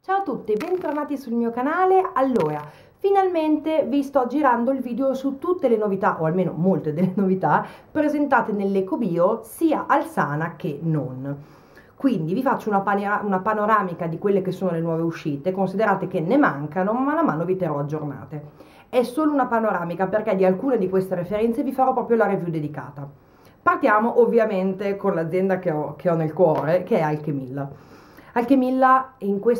Ciao a tutti, bentornati sul mio canale. Allora, finalmente vi sto girando il video su tutte le novità, o almeno molte delle novità, presentate nell'Ecobio, sia al Sana che non. Quindi vi faccio una panoramica di quelle che sono le nuove uscite, considerate che ne mancano, ma man mano vi terrò aggiornate. È solo una panoramica perché di alcune di queste referenze vi farò proprio la review dedicata. Partiamo ovviamente con l'azienda che ho nel cuore, che è Alchemilla. Alchemilla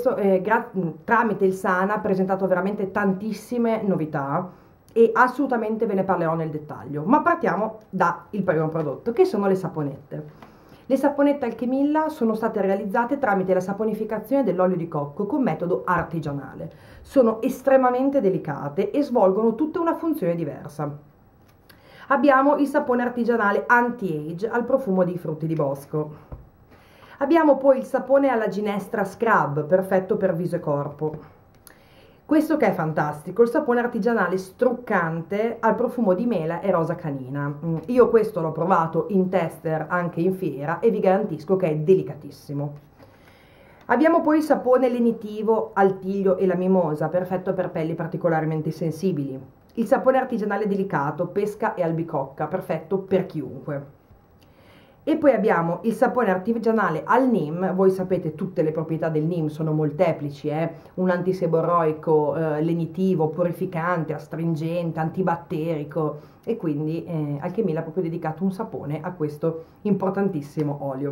tramite il Sana ha presentato veramente tantissime novità e assolutamente ve ne parlerò nel dettaglio, ma partiamo dal primo prodotto, che sono le saponette. Le saponette Alchemilla sono state realizzate tramite la saponificazione dell'olio di cocco con metodo artigianale. Sono estremamente delicate e svolgono tutta una funzione diversa. Abbiamo il sapone artigianale anti-age al profumo di frutti di bosco. Abbiamo poi il sapone alla ginestra Scrub, perfetto per viso e corpo. Questo che è fantastico, il sapone artigianale struccante al profumo di mela e rosa canina. Io questo l'ho provato in tester anche in fiera e vi garantisco che è delicatissimo. Abbiamo poi il sapone lenitivo al tiglio e la mimosa, perfetto per pelli particolarmente sensibili. Il sapone artigianale delicato, pesca e albicocca, perfetto per chiunque. E poi abbiamo il sapone artigianale al neem. Voi sapete tutte le proprietà del neem, sono molteplici, un antiseborroico, lenitivo, purificante, astringente, antibatterico, e quindi Alchemilla ha proprio dedicato un sapone a questo importantissimo olio.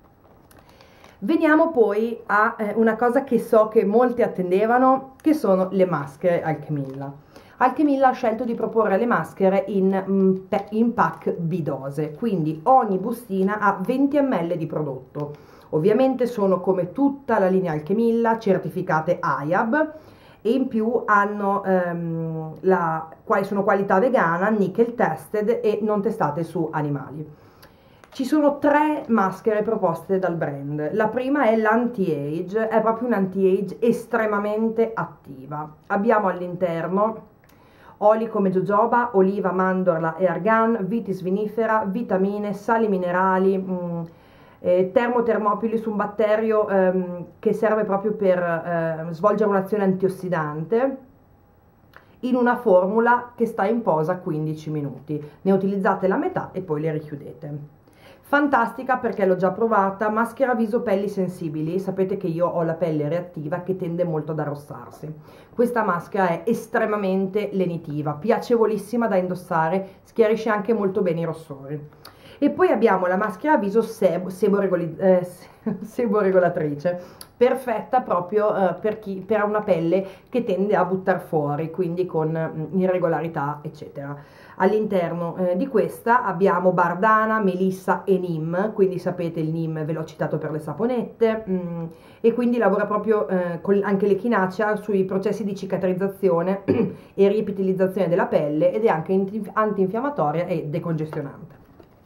Veniamo poi a una cosa che so che molti attendevano, che sono le maschere Alchemilla. Alchemilla ha scelto di proporre le maschere in pack bidose, quindi ogni bustina ha 20 ml di prodotto. Ovviamente sono, come tutta la linea Alchemilla, certificate IAB e in più hanno sono qualità vegana, nickel tested e non testate su animali. Ci sono 3 maschere proposte dal brand. La prima è l'anti-age, è proprio un anti-age estremamente attiva. Abbiamo all'interno oli come jojoba, oliva, mandorla e argan, vitis vinifera, vitamine, sali minerali, termopili su un batterio che serve proprio per svolgere un'azione antiossidante, in una formula che sta in posa 15 minuti. Ne utilizzate la metà e poi le richiudete. Fantastica perché l'ho già provata, maschera viso pelli sensibili, sapete che io ho la pelle reattiva che tende molto ad arrossarsi. Questa maschera è estremamente lenitiva, piacevolissima da indossare, schiarisce anche molto bene i rossori. E poi abbiamo la maschera viso seboregolatrice, perfetta proprio per una pelle che tende a buttare fuori, quindi con irregolarità eccetera. All'interno di questa abbiamo bardana, melissa e neem, quindi sapete il neem ve l'ho citato per le saponette, e quindi lavora proprio con anche l'echinacea sui processi di cicatrizzazione e riepitilizzazione della pelle ed è anche antinfiammatoria e decongestionante.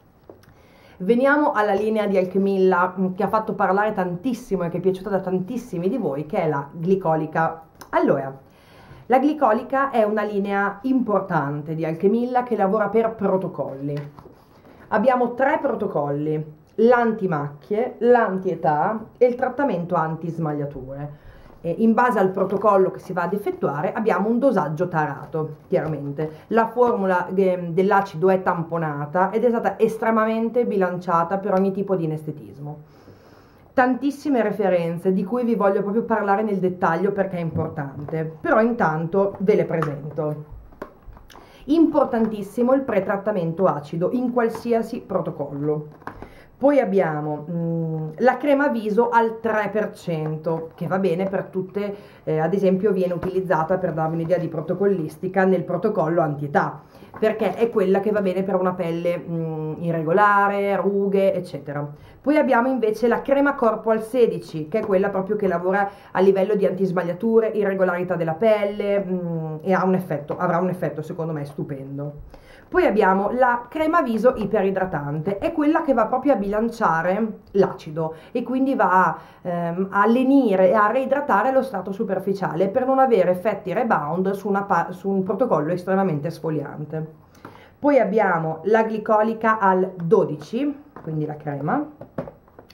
Veniamo alla linea di Alchemilla che ha fatto parlare tantissimo e che è piaciuta da tantissimi di voi, che è la glicolica. Allora, la glicolica è una linea importante di Alchemilla che lavora per protocolli. Abbiamo 3 protocolli: l'antimacchie, l'antietà e il trattamento antismagliature. In base al protocollo che si va ad effettuare abbiamo un dosaggio tarato, chiaramente. La formula dell'acido è tamponata ed è stata estremamente bilanciata per ogni tipo di inestetismo. Tantissime referenze di cui vi voglio proprio parlare nel dettaglio perché è importante, però intanto ve le presento. Importantissimo il pretrattamento acido in qualsiasi protocollo. Poi abbiamo la crema viso al 3%, che va bene per tutte, ad esempio viene utilizzata, per darvi un'idea di protocollistica, nel protocollo antietà, perché è quella che va bene per una pelle irregolare, rughe, eccetera. Poi abbiamo invece la crema corpo al 16, che è quella proprio che lavora a livello di antismagliature, irregolarità della pelle, e avrà un effetto secondo me stupendo. Poi abbiamo la crema viso iperidratante, è quella che va proprio a bilanciare l'acido e quindi va a lenire e a reidratare lo strato superficiale per non avere effetti rebound su un protocollo estremamente esfoliante. Poi abbiamo la glicolica al 12, quindi la crema,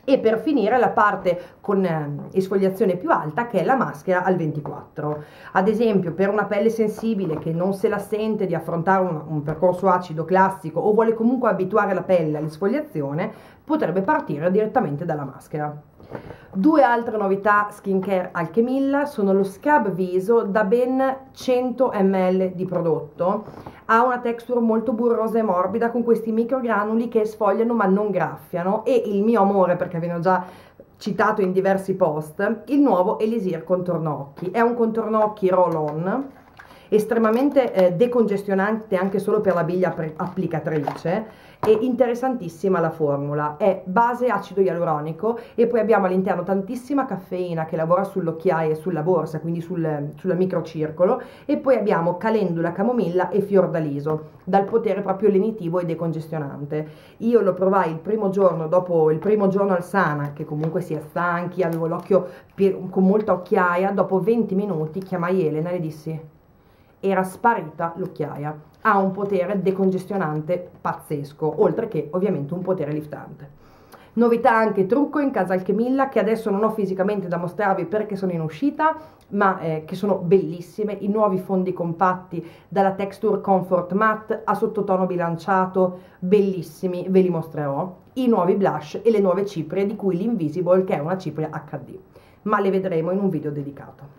e per finire la parte con esfoliazione più alta, che è la maschera al 24. Ad esempio, per una pelle sensibile che non se la sente di affrontare un percorso acido classico o vuole comunque abituare la pelle all'esfoliazione, potrebbe partire direttamente dalla maschera. Due altre novità skincare Alchemilla sono lo scrub viso da ben 100 ml di prodotto. Ha una texture molto burrosa e morbida con questi microgranuli che sfogliano ma non graffiano, e il mio amore, perché ve ne ho già citato in diversi post, il nuovo Elisir contorno occhi. È un contorno occhi roll on estremamente decongestionante anche solo per la biglia applicatrice, e interessantissima la formula. È base acido ialuronico e poi abbiamo all'interno tantissima caffeina che lavora sull'occhiaia e sulla borsa, quindi sul microcircolo, e poi abbiamo calendula, camomilla e fiordaliso, dal potere proprio lenitivo e decongestionante. Io lo provai il primo giorno, dopo il primo giorno al Sana, che comunque si è stanchi, avevo l'occhio con molta occhiaia. Dopo 20 minuti chiamai Elena e le dissi: era sparita l'occhiaia. Ha un potere decongestionante pazzesco, oltre che ovviamente un potere liftante. Novità anche trucco in casa Alchemilla, che adesso non ho fisicamente da mostrarvi perché sono in uscita, ma che sono bellissime. I nuovi fondi compatti dalla Texture Comfort Matte a sottotono bilanciato, bellissimi, ve li mostrerò. I nuovi blush e le nuove ciprie, di cui l'Invisible, che è una cipria HD, ma le vedremo in un video dedicato.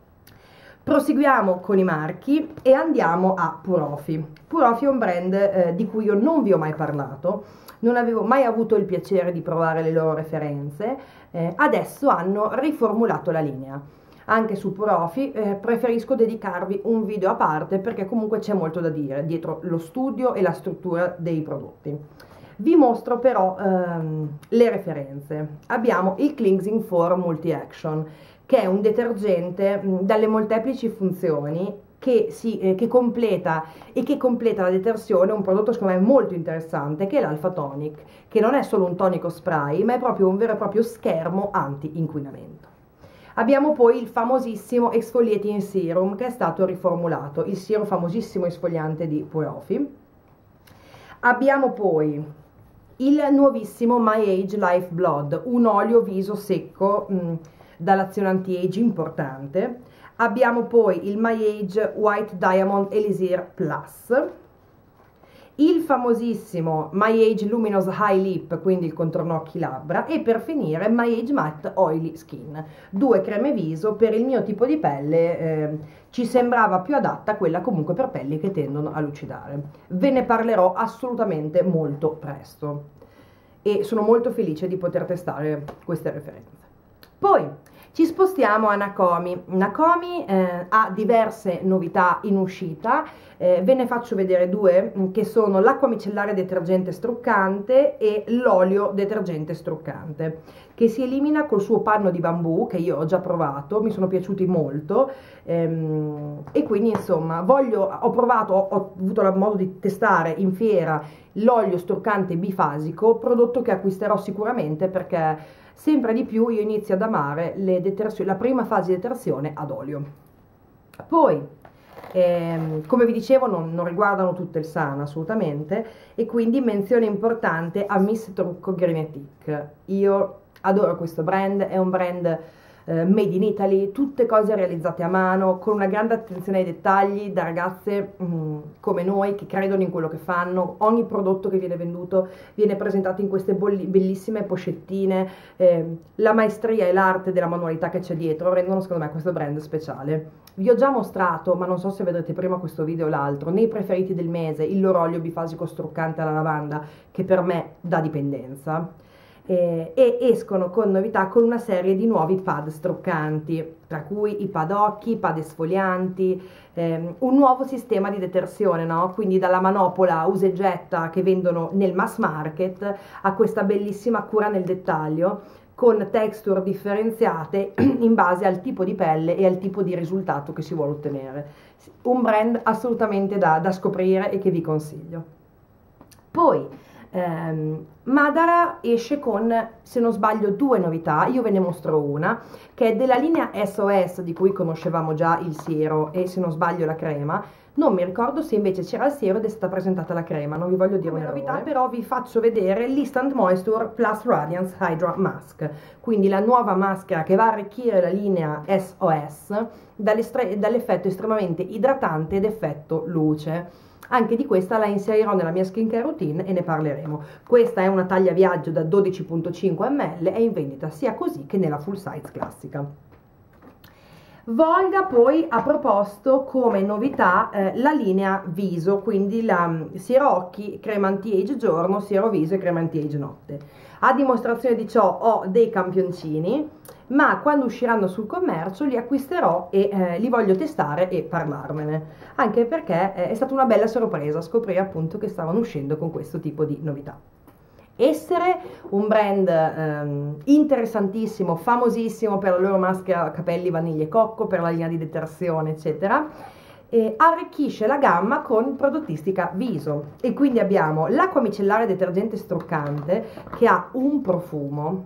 Proseguiamo con i marchi e andiamo a Purofi. Purofi è un brand di cui io non vi ho mai parlato, non avevo mai avuto il piacere di provare le loro referenze. Adesso hanno riformulato la linea. Anche su Purofi preferisco dedicarvi un video a parte, perché comunque c'è molto da dire dietro lo studio e la struttura dei prodotti. Vi mostro però le referenze. Abbiamo il Cleansing 4 Multi Action, che è un detergente dalle molteplici funzioni che completa la detersione, un prodotto secondo me molto interessante, che è l'Alpha Tonic, che non è solo un tonico spray, ma è proprio un vero e proprio schermo anti-inquinamento. Abbiamo poi il famosissimo Exfoliating Serum, che è stato riformulato, il siero famosissimo esfoliante di Purofi. Abbiamo poi il nuovissimo My Age Life Blood, un olio viso secco dall'azione anti-age importante. Abbiamo poi il My Age White Diamond Elisir Plus, il famosissimo My Age Luminous High Lip, quindi il contorno occhi labbra, e per finire My Age Matte Oily Skin, due creme viso. Per il mio tipo di pelle ci sembrava più adatta quella comunque per pelli che tendono a lucidare. Ve ne parlerò assolutamente molto presto e sono molto felice di poter testare queste referenze. Poi ci spostiamo a Nakomi. Nakomi ha diverse novità in uscita, ve ne faccio vedere due, che sono l'acqua micellare detergente struccante e l'olio detergente struccante, che si elimina col suo panno di bambù, che io ho già provato, mi sono piaciuti molto, e quindi insomma ho avuto modo di testare in fiera l'olio struccante bifasico, prodotto che acquisterò sicuramente, perché sempre di più io inizio ad amare la prima fase di detersione ad olio. Poi, come vi dicevo, non riguardano tutte il Sana assolutamente, e quindi menzione importante a Miss Trucco Greenetic. Io adoro questo brand, è un brand made in Italy, tutte cose realizzate a mano, con una grande attenzione ai dettagli, da ragazze come noi che credono in quello che fanno. Ogni prodotto che viene venduto viene presentato in queste bellissime pochettine. La maestria e l'arte della manualità che c'è dietro rendono secondo me questo brand speciale. Vi ho già mostrato, ma non so se vedrete prima questo video o l'altro, nei preferiti del mese il loro olio bifasico struccante alla lavanda, che per me dà dipendenza. E escono con novità con una serie di nuovi pad struccanti, tra cui i pad occhi, i pad esfolianti, un nuovo sistema di detersione, no? Quindi dalla manopola usa e getta che vendono nel mass market a questa bellissima cura nel dettaglio, con texture differenziate in base al tipo di pelle e al tipo di risultato che si vuole ottenere. Un brand assolutamente da scoprire e che vi consiglio. Poi Madara esce con, se non sbaglio, 2 novità. Io ve ne mostro una che è della linea SOS, di cui conoscevamo già il siero e, se non sbaglio, la crema. Non mi ricordo se invece c'era il siero ed è stata presentata la crema, non vi voglio dire una novità, però vi faccio vedere l'Instant Moisture Plus Radiance Hydra Mask, quindi la nuova maschera che va a arricchire la linea SOS dall'effetto estremamente idratante ed effetto luce. Anche di questa la inserirò nella mia skincare routine e ne parleremo. Questa è una taglia viaggio da 12,5 ml, è in vendita sia così che nella full size classica. Volga poi ha proposto come novità la linea viso, quindi la siero occhi, crema anti-age giorno, siero viso e crema anti-age notte. A dimostrazione di ciò ho dei campioncini, ma quando usciranno sul commercio li acquisterò e li voglio testare e parlarmene, anche perché è stata una bella sorpresa scoprire appunto che stavano uscendo con questo tipo di novità. Essere un brand interessantissimo, famosissimo per la loro maschera capelli vaniglia e cocco, per la linea di detersione eccetera, arricchisce la gamma con prodottistica viso e quindi abbiamo l'acqua micellare detergente struccante che ha un profumo,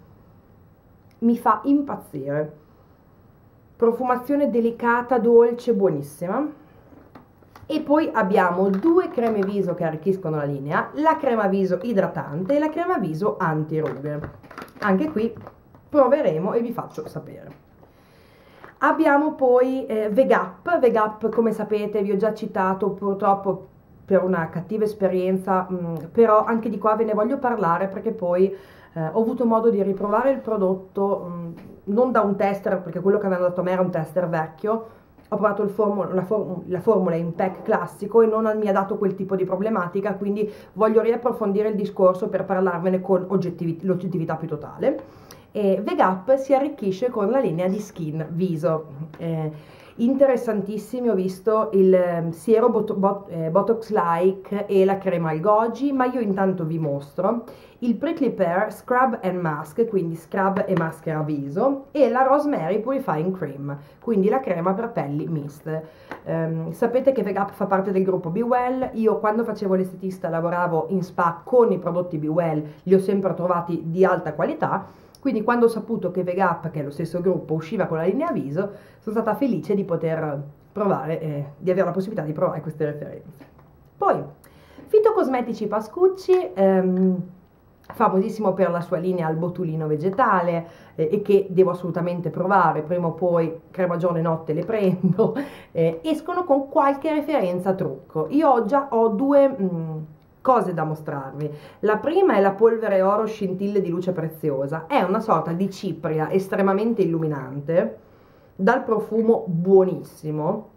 mi fa impazzire, profumazione delicata, dolce, buonissima. E poi abbiamo 2 creme viso che arricchiscono la linea, la crema viso idratante e la crema viso anti-rughe. Anche qui proveremo e vi faccio sapere. Abbiamo poi Vegap. Vegap, come sapete, vi ho già citato purtroppo per una cattiva esperienza, però anche di qua ve ne voglio parlare perché poi ho avuto modo di riprovare il prodotto, non da un tester, perché quello che avevano dato a me era un tester vecchio. Ho provato la formula in pack classico e non mi ha dato quel tipo di problematica, quindi voglio riapprofondire il discorso per parlarvene con l'oggettività più totale. Vegap si arricchisce con la linea di skin viso. Interessantissimi, ho visto il siero Botox Like e la crema al goji, ma io intanto vi mostro il Prickly Pear Scrub and Mask, quindi scrub e maschera viso, e la Rosemary Purifying Cream, quindi la crema per pelli miste. Sapete che Vegap fa parte del gruppo Be Well. Io quando facevo l'estetista lavoravo in spa con i prodotti Be Well, li ho sempre trovati di alta qualità. Quindi quando ho saputo che Vegap, che è lo stesso gruppo, usciva con la linea viso, sono stata felice di poter provare, di avere la possibilità di provare queste referenze. Poi, Fitocosmetici Pascucci, famosissimo per la sua linea al botulino vegetale e che devo assolutamente provare, prima o poi crema giorno e notte le prendo, escono con qualche referenza trucco. Io già ho 2... cose da mostrarvi. La prima è la polvere oro scintille di luce preziosa, è una sorta di cipria estremamente illuminante, dal profumo buonissimo.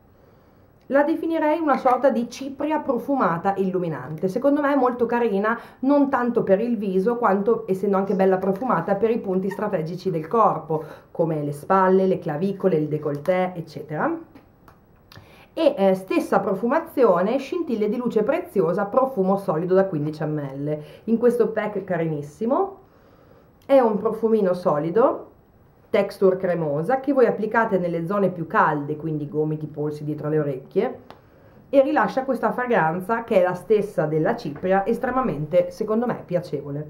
La definirei una sorta di cipria profumata illuminante. Secondo me è molto carina, non tanto per il viso quanto, essendo anche bella profumata, per i punti strategici del corpo, come le spalle, le clavicole, il décolleté, eccetera. E stessa profumazione, scintille di luce preziosa, profumo solido da 15 ml. In questo pack carinissimo è un profumino solido, texture cremosa, che voi applicate nelle zone più calde, quindi gomiti, polsi, dietro le orecchie, e rilascia questa fragranza che è la stessa della cipria, estremamente, secondo me, piacevole.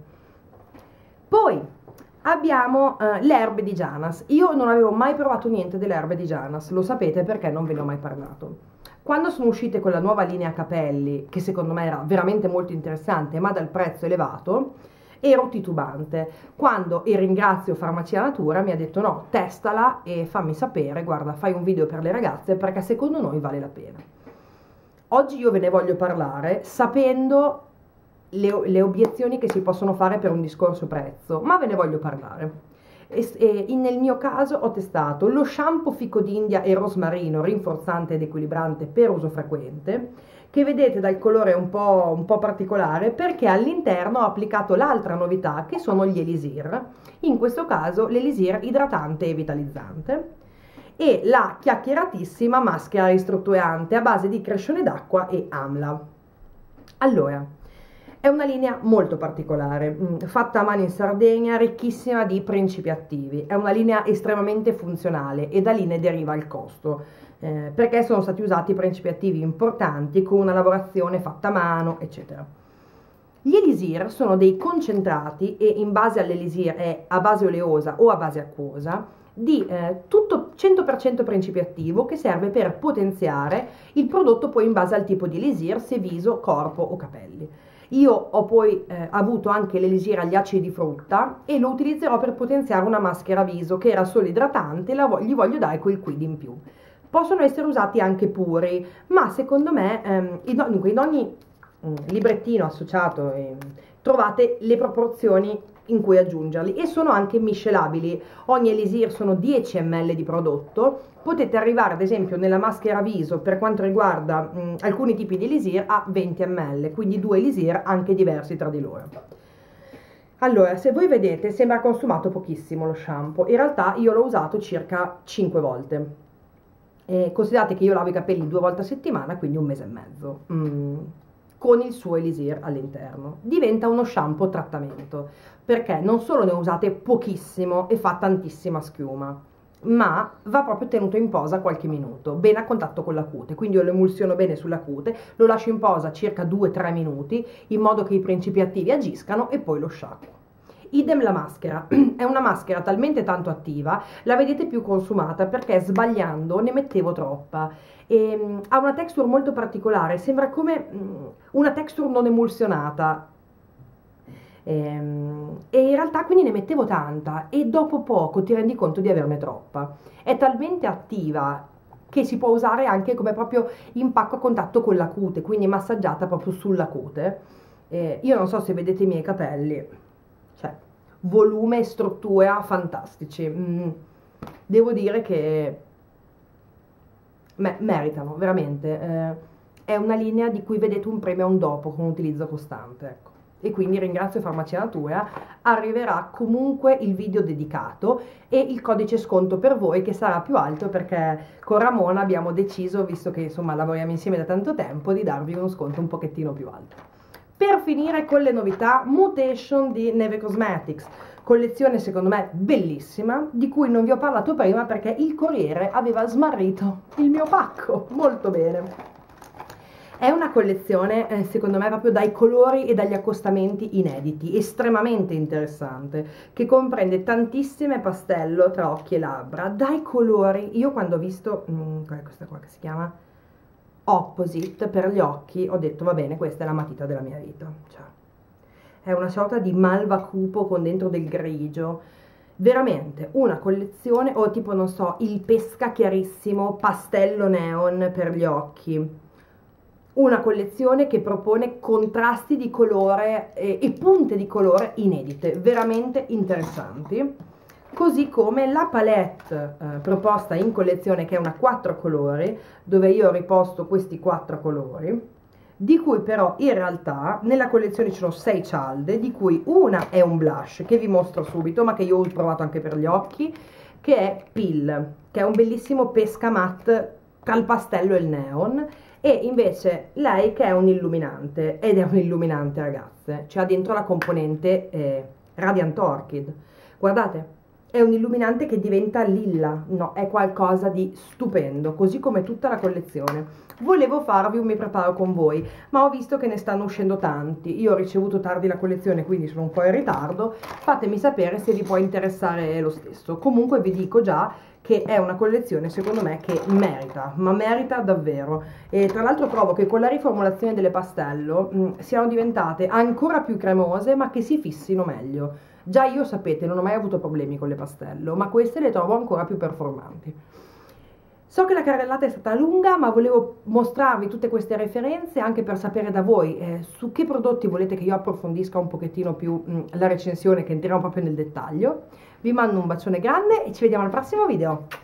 Poi abbiamo le erbe di Janas. Io non avevo mai provato niente delle erbe di Janas, lo sapete perché non ve ne ho mai parlato. Quando sono uscite con la nuova linea capelli, che secondo me era veramente molto interessante, ma dal prezzo elevato, ero titubante. Quando, e ringrazio Farmacia Natura, mi ha detto no, testala e fammi sapere, guarda, fai un video per le ragazze perché secondo noi vale la pena. Oggi io ve ne voglio parlare sapendo le obiezioni che si possono fare per un discorso prezzo, ma ve ne voglio parlare. Nel mio caso ho testato lo shampoo fico d'India e rosmarino rinforzante ed equilibrante per uso frequente, che vedete dal colore un po' particolare, perché all'interno ho applicato l'altra novità che sono gli Elisir, in questo caso l'Elisir idratante e vitalizzante, e la chiacchieratissima maschera ristrutturante a base di crescione d'acqua e amla. Allora, è una linea molto particolare, fatta a mano in Sardegna, ricchissima di principi attivi. È una linea estremamente funzionale e da lì ne deriva il costo, perché sono stati usati principi attivi importanti con una lavorazione fatta a mano, eccetera. Gli elisir sono dei concentrati, e in base all'elisir è a base oleosa o a base acquosa, di tutto 100% principio attivo, che serve per potenziare il prodotto poi in base al tipo di elisir, se viso, corpo o capelli. Io ho poi avuto anche l'elisir agli acidi di frutta e lo utilizzerò per potenziare una maschera viso che era solo idratante, gli voglio dare quel quid in più. Possono essere usati anche puri, ma secondo me dunque in ogni librettino associato trovate le proporzioni in cui aggiungerli, e sono anche miscelabili. Ogni elisir sono 10 ml di prodotto. Potete arrivare ad esempio nella maschera viso, per quanto riguarda alcuni tipi di elisir, a 20 ml, quindi 2 elisir anche diversi tra di loro. Allora, se voi vedete, sembra consumato pochissimo lo shampoo, in realtà io l'ho usato circa 5 volte. Considerate che io lavo i capelli 2 volte a settimana, quindi 1 mese e mezzo, con il suo elisir all'interno. Diventa uno shampoo trattamento, perché non solo ne usate pochissimo e fa tantissima schiuma, ma va proprio tenuto in posa qualche minuto, bene a contatto con la cute. Quindi io lo emulsiono bene sulla cute, lo lascio in posa circa 2-3 minuti, in modo che i principi attivi agiscano, e poi lo sciacquo. Idem la maschera, è una maschera talmente tanto attiva, la vedete più consumata perché sbagliando ne mettevo troppa. Ha una texture molto particolare, sembra come una texture non emulsionata, e in realtà quindi ne mettevo tanta, e dopo poco ti rendi conto di averne troppa. È talmente attiva che si può usare anche come proprio impacco a contatto con la cute, quindi massaggiata proprio sulla cute. Io non so se vedete i miei capelli, cioè volume e struttura fantastici. Devo dire che meritano veramente. È una linea di cui vedete un prima e un dopo con utilizzo costante, ecco. E quindi ringrazio Farmacia Natura. Arriverà comunque il video dedicato e il codice sconto per voi, che sarà più alto, perché con Ramona abbiamo deciso, visto che insomma lavoriamo insieme da tanto tempo, di darvi uno sconto un pochettino più alto. Per finire con le novità, Mutation di Neve Cosmetics, collezione secondo me bellissima, di cui non vi ho parlato prima perché il corriere aveva smarrito il mio pacco. Molto bene. È una collezione secondo me proprio dai colori e dagli accostamenti inediti, estremamente interessante, che comprende tantissime pastello tra occhi e labbra, dai colori. Io quando ho visto, qual è questa qua che si chiama? Opposite per gli occhi, ho detto va bene, questa è la matita della mia vita. Cioè, è una sorta di malva cupo con dentro del grigio, veramente una collezione, o tipo non so, il pesca chiarissimo pastello neon per gli occhi. Una collezione che propone contrasti di colore e punte di colore inedite, veramente interessanti. Così come la palette proposta in collezione, che è una 4 colori, dove io ho riposto questi 4 colori, di cui però in realtà nella collezione ci sono 6 cialde, di cui una è un blush, che vi mostro subito, ma che io ho provato anche per gli occhi, che è Pill, che è un bellissimo pesca matte tra il pastello e il neon, e invece lei che è un illuminante, ed è un illuminante ragazze, cioè ha dentro la componente Radiant Orchid. Guardate, è un illuminante che diventa lilla, no, è qualcosa di stupendo, così come tutta la collezione. Volevo farvi un mi preparo con voi, ma ho visto che ne stanno uscendo tanti. Io ho ricevuto tardi la collezione, quindi sono un po' in ritardo. Fatemi sapere se vi può interessare lo stesso. Comunque vi dico già che è una collezione secondo me che merita, ma merita davvero. E tra l'altro trovo che con la riformulazione delle pastello siano diventate ancora più cremose, ma che si fissino meglio. Già io, sapete, non ho mai avuto problemi con le pastello, ma queste le trovo ancora più performanti. So che la carrellata è stata lunga, ma volevo mostrarvi tutte queste referenze anche per sapere da voi su che prodotti volete che io approfondisca un pochettino più la recensione, che entriamo proprio nel dettaglio. Vi mando un bacione grande e ci vediamo al prossimo video.